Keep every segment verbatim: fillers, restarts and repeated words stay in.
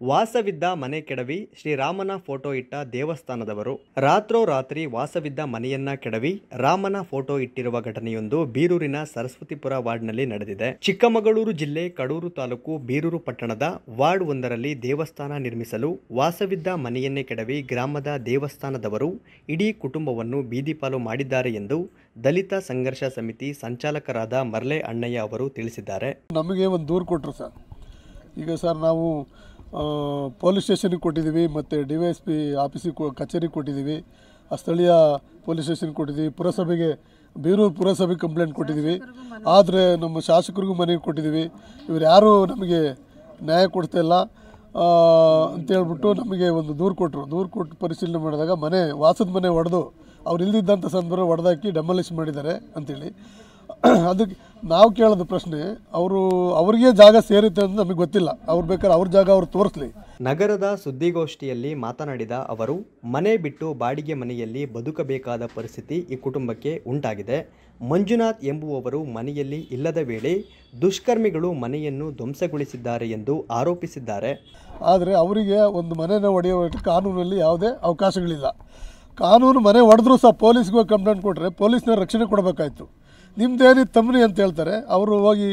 ವಾಸವಿದ್ದ ಮನೆ ಕೆಡವಿ ಶ್ರೀರಾಮನ ಫೋಟೋ ಇಟ್ಟ ದೇವಸ್ಥಾನದವರು ರಾತ್ರೋರಾತ್ರಿ ವಾಸವಿದ್ದ ಮನೆಯನ್ನ ಕೆಡವಿ ರಾಮನ ಫೋಟೋ ಇಟ್ಟಿರುವ ಘಟನೆಯೊಂದು ಬೀರೂರಿನ ಸರಸ್ವತಿಪುರ ವಾರ್ಡ್ನಲ್ಲಿ ನಡೆದಿದೆ. ಚಿಕ್ಕಮಗಳೂರು ಜಿಲ್ಲೆ ಕಡೂರು ತಾಲೂಕು ಬೀರೂರು ಪಟ್ಟಣದ ವಾರ್ಡ್ ಒಂದರಲ್ಲಿ ದೇವಸ್ಥಾನ ನಿರ್ಮಿಸಲು ವಾಸವಿದ್ದ ಮನೆಯನ್ನೇ ಕೆಡವಿ ಗ್ರಾಮದ ದೇವಸ್ಥಾನದವರು ಇಡೀ ಕುಟುಂಬವನ್ನು ಬೀದಿಪಾಲು ಮಾಡಿದ್ದಾರೆ ಎಂದು ದಲಿತ ಸಂಘರ್ಷ ಸಮಿತಿ ಸಂಚಾಲಕರಾದ ಮರ್ಲೆ ಅಣ್ಣಯ್ಯ ಅವರು ತಿಳಿಸಿದ್ದಾರೆ. ನಮಗೆ ಒಂದು ದೂರು ಕೊಟ್ಟರು ಸರ್. ಈಗ ಸರ್ ನಾವು ಪೊಲೀಸ್ ಸ್ಟೇಷನ್ಗೆ ಕೊಟ್ಟಿದ್ದೀವಿ, ಮತ್ತು ಡಿ ವೈ ಎಸ್ ಪಿ ಆಫೀಸಿಗೆ ಕಚೇರಿಗೆ ಕೊಟ್ಟಿದ್ದೀವಿ, ಸ್ಥಳೀಯ ಪೊಲೀಸ್ ಸ್ಟೇಷನ್ಗೆ ಕೊಟ್ಟಿದ್ದೀವಿ, ಪುರಸಭೆಗೆ ಬೀರೂರು ಪುರಸಭೆಗೆ ಕಂಪ್ಲೇಂಟ್ ಕೊಟ್ಟಿದ್ದೀವಿ. ಆದರೆ ನಮ್ಮ ಶಾಸಕರಿಗೂ ಮನೆಗೆ ಕೊಟ್ಟಿದ್ದೀವಿ. ಇವರು ಯಾರೂ ನಮಗೆ ನ್ಯಾಯ ಕೊಡ್ತಾ ಇಲ್ಲ ಅಂತೇಳ್ಬಿಟ್ಟು ನಮಗೆ ಒಂದು ದೂರು ಕೊಟ್ಟರು. ದೂರು ಕೊಟ್ಟು ಪರಿಶೀಲನೆ ಮಾಡಿದಾಗ ಮನೆ ವಾಸದ ಮನೆ ಒಡೆದು ಅವ್ರು ಇಲ್ದಿದ್ದಂಥ ಸಂದರ್ಭ ಹೊಡೆದಾಕಿ ಡೆಮಾಲಿಷ್ ಮಾಡಿದ್ದಾರೆ ಅಂಥೇಳಿ. ಅದಕ್ಕೆ ನಾವು ಕೇಳೋದು ಪ್ರಶ್ನೆ, ಅವರು ಅವರಿಗೆ ಜಾಗ ಸೇರುತ್ತೆ ಅಂತ ನಮಗೆ ಗೊತ್ತಿಲ್ಲ. ಅವ್ರು ಬೇಕಾದ್ರೆ ಅವ್ರ ಜಾಗ ಅವ್ರು ತೋರಿಸ್ಲಿ. ನಗರದ ಸುದ್ದಿಗೋಷ್ಠಿಯಲ್ಲಿ ಮಾತನಾಡಿದ ಅವರು, ಮನೆ ಬಿಟ್ಟು ಬಾಡಿಗೆ ಮನೆಯಲ್ಲಿ ಬದುಕಬೇಕಾದ ಪರಿಸ್ಥಿತಿ ಈ ಕುಟುಂಬಕ್ಕೆ ಉಂಟಾಗಿದೆ. ಮಂಜುನಾಥ್ ಎಂಬುವವರು ಮನೆಯಲ್ಲಿ ಇಲ್ಲದ ವೇಳೆ ದುಷ್ಕರ್ಮಿಗಳು ಮನೆಯನ್ನು ಧ್ವಂಸಗೊಳಿಸಿದ್ದಾರೆ ಎಂದು ಆರೋಪಿಸಿದ್ದಾರೆ. ಆದರೆ ಅವರಿಗೆ ಒಂದು ಮನೆಯನ್ನು ಒಡೆಯುವ ಕಾನೂನಲ್ಲಿ ಯಾವುದೇ ಅವಕಾಶಗಳಿಲ್ಲ. ಕಾನೂನು ಮನೆ ಹೊಡೆದ್ರೂ ಸಹ ಪೊಲೀಸ್ಗೆ ಹೋಗಿ ಕಂಪ್ಲೇಂಟ್ ಕೊಟ್ಟರೆ ಪೊಲೀಸ್ನ ರಕ್ಷಣೆ ಕೊಡಬೇಕಾಯ್ತು. ನಿಮ್ಮದೇನಿತ್ತು ತಮ್ಮನಿ ಅಂತ ಹೇಳ್ತಾರೆ. ಅವರು ಹೋಗಿ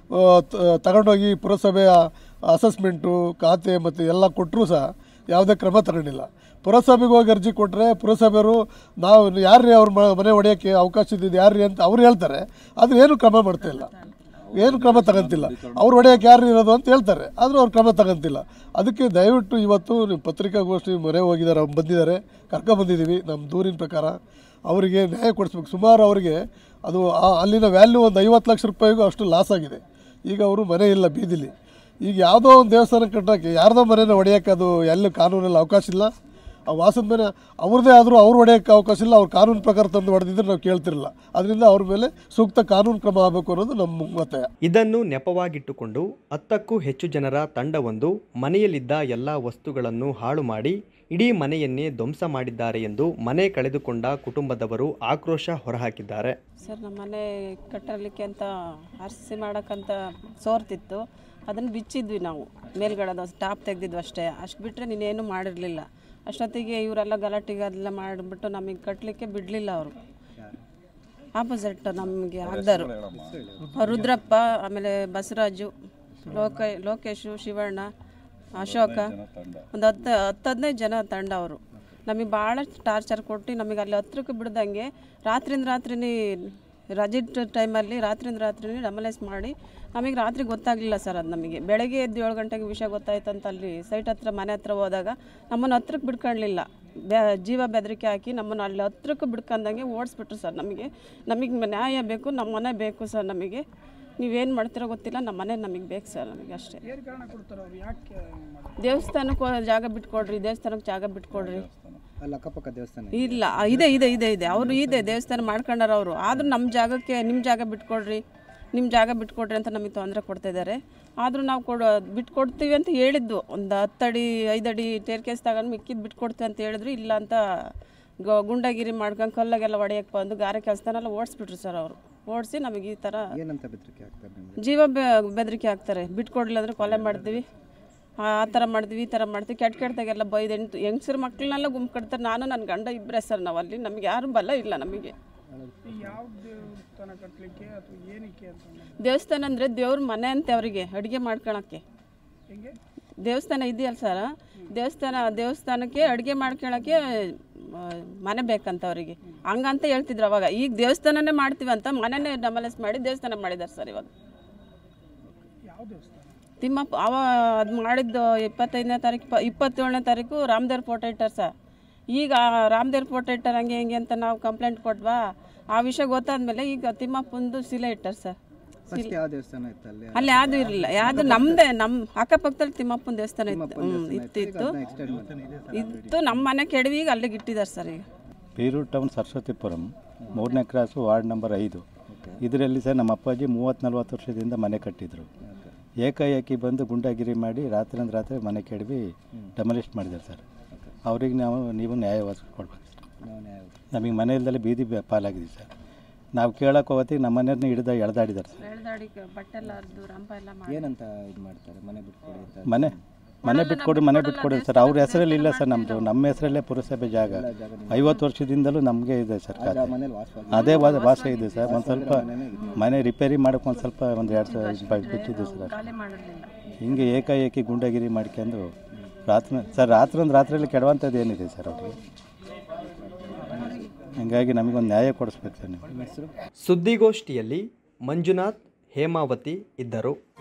ತಗೊಂಡೋಗಿ ಪುರಸಭೆಯ ಅಸೆಸ್ಮೆಂಟು ಖಾತೆ ಮತ್ತು ಎಲ್ಲ ಕೊಟ್ಟರೂ ಸಹ ಯಾವುದೇ ಕ್ರಮ ತಗೊಂಡಿಲ್ಲ. ಪುರಸಭೆಗೆ ಹೋಗಿ ಅರ್ಜಿ ಕೊಟ್ಟರೆ ಪುರಸಭೆಯವರು ನಾವು ಯಾರ್ರೀ ಅವ್ರ ಮನೆ ಹೊಡೆಯೋಕ್ಕೆ ಅವಕಾಶ ಇದ್ದಿದ್ದು ಯಾರ್ರೀ ಅಂತ ಅವ್ರು ಹೇಳ್ತಾರೆ. ಆದರೆ ಏನು ಕ್ರಮ ಮಾಡ್ತಾಯಿಲ್ಲ, ಏನು ಕ್ರಮ ತಗೊಂತಿಲ್ಲ. ಅವ್ರು ಹೊಡೆಯೋಕ್ಕೆ ಯಾರು ಇರೋದು ಅಂತ ಹೇಳ್ತಾರೆ, ಆದರೂ ಅವ್ರು ಕ್ರಮ ತಗೊಂತಿಲ್ಲ. ಅದಕ್ಕೆ ದಯವಿಟ್ಟು ಇವತ್ತು ಪತ್ರಿಕಾಗೋಷ್ಠಿ ಮೊರೆ ಹೋಗಿದ್ದಾರೆ, ಅವ್ರು ಬಂದಿದ್ದಾರೆ, ಕರ್ಕೊಬಂದಿದ್ದೀವಿ. ನಮ್ಮ ದೂರಿನ ಪ್ರಕಾರ ಅವರಿಗೆ ನ್ಯಾಯ ಕೊಡಿಸ್ಬೇಕು. ಸುಮಾರು ಅವರಿಗೆ ಅದು ಅಲ್ಲಿನ ವ್ಯಾಲ್ಯೂ ಒಂದು ಐವತ್ತು ಲಕ್ಷ ರೂಪಾಯಿಗೂ ಅಷ್ಟು ಲಾಸ್ ಆಗಿದೆ. ಈಗ ಅವರು ಮನೆ ಇಲ್ಲ, ಬೀದಿಲಿ. ಈಗ ಯಾವುದೋ ಒಂದು ದೇವಸ್ಥಾನ ಕಟ್ಟೋಕ್ಕೆ ಯಾರ್ದೋ ಮನೇನ ಹೊಡೆಯೋಕ್ಕೆ ಅದು ಎಲ್ಲೂ ಕಾನೂನಲ್ಲಿ ಅವಕಾಶ ಇಲ್ಲ. ಆ ವಾಸದ ಮನೆ ಅವ್ರದ್ದೇ ಆದರೂ ಅವ್ರು ಹೊಡೆಯೋಕ್ಕೆ ಅವಕಾಶ ಇಲ್ಲ. ಅವ್ರು ಕಾನೂನು ಪ್ರಕಾರ ತಂದು ಹೊಡೆದಿದ್ರೆ ನಾವು ಕೇಳ್ತಿರಲಿಲ್ಲ. ಅದರಿಂದ ಅವ್ರ ಮೇಲೆ ಸೂಕ್ತ ಕಾನೂನು ಕ್ರಮ ಆಗಬೇಕು ಅನ್ನೋದು ನಮ್ಮ ಒತ್ತಾಯ. ಇದನ್ನು ನೆಪವಾಗಿಟ್ಟುಕೊಂಡು ಹತ್ತಕ್ಕೂ ಹೆಚ್ಚು ಜನರ ತಂಡವೊಂದು ಮನೆಯಲ್ಲಿದ್ದ ಎಲ್ಲ ವಸ್ತುಗಳನ್ನು ಹಾಳು ಮಾಡಿ ಇಡೀ ಮನೆಯನ್ನೇ ಧ್ವಂಸ ಮಾಡಿದ್ದಾರೆ ಎಂದು ಮನೆ ಕಳೆದುಕೊಂಡ ಕುಟುಂಬದವರು ಆಕ್ರೋಶ ಹೊರಹಾಕಿದ್ದಾರೆ. ಸರ್, ನಮ್ಮ ಮನೆ ಕಟ್ಟಲಿಕ್ಕೆ ಅಂತ ಆರ್ಸಿ ಮಾಡೋಕ್ಕಂತ ಸೋರ್ತಿತ್ತು, ಅದನ್ನು ಬಿಚ್ಚಿದ್ವಿ ನಾವು. ಮೇಲ್ಗಡೆ ಟಾಪ್ ತೆಗೆದಿದ್ವಿ ಅಷ್ಟೇ. ಅಷ್ಟು ಬಿಟ್ಟರೆ ನೀನೇನು ಮಾಡಿರಲಿಲ್ಲ. ಅಷ್ಟೊತ್ತಿಗೆ ಇವರೆಲ್ಲ ಗಲಾಟೆಗೆ ಅದೆಲ್ಲ ಮಾಡಿಬಿಟ್ಟು ನಮಗೆ ಕಟ್ಟಲಿಕ್ಕೆ ಬಿಡಲಿಲ್ಲ. ಅವರು ಆಪೋಸಿಟ್ ನಮಗೆ ಆಗ್ದರು ರುದ್ರಪ್ಪ, ಆಮೇಲೆ ಬಸವರಾಜು, ಲೋಕ ಲೋಕೇಶು, ಶಿವಣ್ಣ, ಅಶೋಕ, ಒಂದು ಹತ್ತು ಹತ್ತು ಹದಿನೈದು ಜನ ತಂಡ. ಅವರು ನಮಗೆ ಭಾಳ ಟಾರ್ಚರ್ ಕೊಟ್ಟು ನಮಗೆ ಅಲ್ಲಿ ಹತ್ರಕ್ಕೆ ಬಿಡ್ದಂಗೆ ರಾತ್ರಿಯಿಂದ ರಾತ್ರಿನೇ ರಜೆ ಟೈಮಲ್ಲಿ ರಾತ್ರಿಯಿಂದ ರಾತ್ರಿನೇ ಡಮಲೈಸ್ ಮಾಡಿ ನಮಗೆ ರಾತ್ರಿ ಗೊತ್ತಾಗಲಿಲ್ಲ ಸರ್. ಅದು ನಮಗೆ ಬೆಳಗ್ಗೆ ಎದ್ದು ಏಳು ಗಂಟೆಗೆ ವಿಷಯ ಗೊತ್ತಾಯ್ತು ಅಂತ ಅಲ್ಲಿ ಸೈಟ್ ಹತ್ರ ಮನೆ ಹತ್ರ ಹೋದಾಗ ನಮ್ಮನ್ನು ಹತ್ರಕ್ಕೆ ಬಿಡ್ಕೊಳ್ಳಲಿಲ್ಲ. ಬೆ ಜೀವ ಬೆದರಿಕೆ ಹಾಕಿ ನಮ್ಮನ್ನು ಅಲ್ಲಿ ಹತ್ರಕ್ಕೆ ಬಿಡ್ಕೊಂಡಂಗೆ ಓಡಿಸ್ಬಿಟ್ರು ಸರ್. ನಮಗೆ ನಮಗೆ ನ್ಯಾಯ ಬೇಕು, ನಮ್ಮ ಮನೆ ಬೇಕು ಸರ್. ನಮಗೆ ನೀವೇನು ಮಾಡ್ತಿರೋ ಗೊತ್ತಿಲ್ಲ, ನಮ್ಮ ಮನೆ ನಮಗೆ ಬೇಕು ಸರ್. ನಮಗೆ ಅಷ್ಟೇ. ದೇವಸ್ಥಾನಕ್ಕೆ ಜಾಗ ಬಿಟ್ಕೊಡ್ರಿ, ದೇವಸ್ಥಾನಕ್ಕೆ ಜಾಗ ಬಿಟ್ಕೊಡ್ರಿ. ಅಕ್ಕಪಕ್ಕ ದೇವಸ್ಥಾನ ಇಲ್ಲ, ಇದೆ ಇದೆ ಇದೆ ಇದೆ ಅವರು ಇದೆ ದೇವಸ್ಥಾನ ಮಾಡ್ಕೊಂಡಾರ ಅವರು. ಆದರೂ ನಮ್ಮ ಜಾಗಕ್ಕೆ ನಿಮ್ಮ ಜಾಗ ಬಿಟ್ಕೊಡ್ರಿ, ನಿಮ್ಮ ಜಾಗ ಬಿಟ್ಕೊಡ್ರಿ ಅಂತ ನಮಗೆ ತೊಂದರೆ ಕೊಡ್ತಾಯಿದ್ದಾರೆ. ಆದರೂ ನಾವು ಕೊಡೋ ಬಿಟ್ಕೊಡ್ತೀವಿ ಅಂತ ಹೇಳಿದ್ದು. ಒಂದು ಹತ್ತಡಿ ಐದಡಿ ಟೇರ್ ಕೇಸ್ ತಗೊಂಡು ಮಿಕ್ಕಿದ್ದು ಬಿಟ್ಕೊಡ್ತೀವಿ ಅಂತ ಹೇಳಿದ್ರು. ಇಲ್ಲ ಅಂತ ಗುಂಡಗಿರಿ ಮಾಡ್ಕೊಂಡು ಕಲ್ಲಾಗೆಲ್ಲ ಹೊಡೆಯಕ್ಕೆ ಬಂದು ಗಾರೆ ಕೆಲಸನೆಲ್ಲ ಓಡಿಸ್ಬಿಟ್ರು ಸರ್. ಅವರು ಓಡಿಸಿ ನಮಗೆ ಈ ಥರ ಜೀವ ಬೆದರಿಕೆ ಹಾಕ್ತಾರೆ. ಬಿಟ್ಕೊಡ್ಲಿಲ್ಲ ಅಂದರೆ ಕೊಲೆ ಮಾಡ್ತೀವಿ, ಆ ಥರ ಮಾಡ್ತೀವಿ, ಈ ಥರ ಮಾಡ್ತೀವಿ, ಕೆಟ್ಟ ಕೆಟ್ಟದಾಗೆಲ್ಲ ಬೈದು ಎಂಟು ಹೆಂಗಸರು ಮಕ್ಕಳನ್ನೆಲ್ಲ ಗುಂಪು ಕಟ್ತಾರೆ. ನಾನು ನನ್ನ ಗಂಡ ಇಬ್ಬರೇ ಸರ್. ನಾವು ಅಲ್ಲಿ ನಮಗೆ ಯಾರು ಬಲ ಇಲ್ಲ. ನಮಗೆ ದೇವಸ್ಥಾನ ಅಂದರೆ ದೇವ್ರ ಮನೆ ಅಂತೆ ಅವರಿಗೆ, ಅಡುಗೆ ಮಾಡ್ಕೊಳಕ್ಕೆ. ದೇವಸ್ಥಾನ ಇದೆಯಲ್ಲ ಸರ್, ದೇವಸ್ಥಾನ ದೇವಸ್ಥಾನಕ್ಕೆ ಅಡುಗೆ ಮಾಡ್ಕೊಳಕ್ಕೆ ಮನೆ ಬೇಕಂತ ಅವರಿಗೆ. ಹಂಗಂತ ಹೇಳ್ತಿದ್ರು ಅವಾಗ. ಈಗ ದೇವಸ್ಥಾನನೇ ಮಾಡ್ತೀವಿ ಅಂತ ಮನೆಯೇ ಡಮಲೈಸ್ ಮಾಡಿ ದೇವಸ್ಥಾನ ಮಾಡಿದ್ದಾರೆ ಸರ್. ಇವಾಗ ತಿಮ್ಮಪ್ಪ ಅವ ಅದು ಮಾಡಿದ್ದು ಇಪ್ಪತ್ತೈದನೇ ತಾರೀಕು ಪ ಇಪ್ಪತ್ತೇಳನೇ ತಾರೀಕು ರಾಮದೇವ್ರ ಫೋಟೋ ಇಟ್ಟಾರ ಸರ್. ಈಗ ರಾಮದೇವ್ರ ಫೋಟೋ ಇಟ್ಟಾರ ಹಂಗೆ ಹಿಂಗೆ ಅಂತ ನಾವು ಕಂಪ್ಲೇಂಟ್ ಕೊಟ್ವಾ. ಆ ವಿಷಯ ಗೊತ್ತಾದ್ಮೇಲೆ ಈಗ ತಿಮ್ಮಪ್ಪಂದು ಶಿಲೆ ಇಟ್ಟಾರ ಸರ್. ಅಲ್ಲಿ ಯಾವುದು ಇರಲಿಲ್ಲ, ಯಾವುದು ನಮ್ಮದೇ, ನಮ್ಮ ಅಕ್ಕಪಕ್ಕದಲ್ಲಿ ತಿಮ್ಮಪ್ಪನ ದೇವಸ್ಥಾನ ಇತ್ತು. ಹ್ಞೂ ಇತ್ತು ಇತ್ತು ಇತ್ತು ನಮ್ಮ ಮನೆ ಕೆಡವಿ ಈಗ ಅಲ್ಲಿಗೆ ಇಟ್ಟಿದ್ದಾರೆ ಸರ್. ಈಗ ಬೀರೂರು ಟೌನ್ ಸರಸ್ವತಿಪುರಂ ಮೂರನೇ ಕ್ರಾಸು ವಾರ್ಡ್ ನಂಬರ್ ಐದು. ಇದರಲ್ಲಿ ಸರ್ ನಮ್ಮ ಅಪ್ಪಾಜಿ ಮೂವತ್ತು ನಲ್ವತ್ತು ವರ್ಷದಿಂದ ಮನೆ ಕಟ್ಟಿದ್ರು. ಏಕಾಏಕಿ ಬಂದು ಗುಂಡಾಗಿರಿ ಮಾಡಿ ರಾತ್ರಿಯಿಂದ ರಾತ್ರಿ ಮನೆ ಕೆಡವಿ ಡೆಮಾಲಿಷ್ ಮಾಡಿದ್ದಾರೆ ಸರ್. ಅವ್ರಿಗೆ ನಾವು ನೀವು ನ್ಯಾಯ ಕೊಡ್ಬೇಕು ಸರ್. ನಮಗೆ ಮನೆ ಇಲ್ದಲ್ಲೇ ಬೀದಿ ಪಾಲಾಗಿದೆ ಸರ್. ನಾವು ಕೇಳಕ್ಕೆ ಹೋಗ್ತೀವಿ, ನಮ್ಮ ಮನೆಯವ್ರನ್ನ ಹಿಡಿದ ಎಳ್ದಾಡಿದ್ದಾರೆ ಸರ್. ಬಟ್ಟೆಲ್ಲ ಏನಂತ ಇದು ಮಾಡ್ತಾರೆ? ಮನೆ ಬಿಟ್ಕೊಡಿ ಮನೆ ಮನೆ ಬಿಟ್ಕೊಡಿ ಮನೆ ಬಿಟ್ಕೊಡಿ ಸರ್. ಅವ್ರ ಹೆಸರಲ್ಲಿ ಇಲ್ಲ ಸರ್, ನಮ್ಮದು ನಮ್ಮ ಹೆಸರಲ್ಲೇ ಪುರಸಭೆ ಜಾಗ ಐವತ್ತು ವರ್ಷದಿಂದಲೂ ನಮಗೆ ಇದೆ ಸರ್ ಖಾತೆ. ಮನೇಲಿ ವಾಸವಾಗಿ ಅದೇ ವಾಸ ವಾಸ ಇದೆ ಸರ್. ಒಂದು ಸ್ವಲ್ಪ ಮನೆ ರಿಪೇರಿ ಮಾಡೋಕೆ ಒಂದು ಸ್ವಲ್ಪ ಒಂದು ಎರಡು ಸಾವಿರ ರೂಪಾಯಿ ಬಿಟ್ಟಿದ್ದು ಸರ್. ಹಿಂಗೆ ಏಕಾಏಕಿ ಗುಂಡಗಿರಿ ಮಾಡ್ಕೊಂಡು ರಾತ್ರಿ ಸರ್ ರಾತ್ರಿ ಒಂದು ರಾತ್ರಿಯಲ್ಲಿ ಕೆಡುವಂಥದ್ದು ಏನಿದೆ ಸರ್ ಅವ್ರಿಗೆ. ಹೀಗಾಗಿ ನಮಗೊಂದು ನ್ಯಾಯ ಕೊಡಿಸ್ಬೇಕು ಸರ್ ನೀವು. ಸುದ್ದಿಗೋಷ್ಠಿಯಲ್ಲಿ ಮಂಜುನಾಥ್, ಹೇಮಾವತಿ ಇದ್ದರು.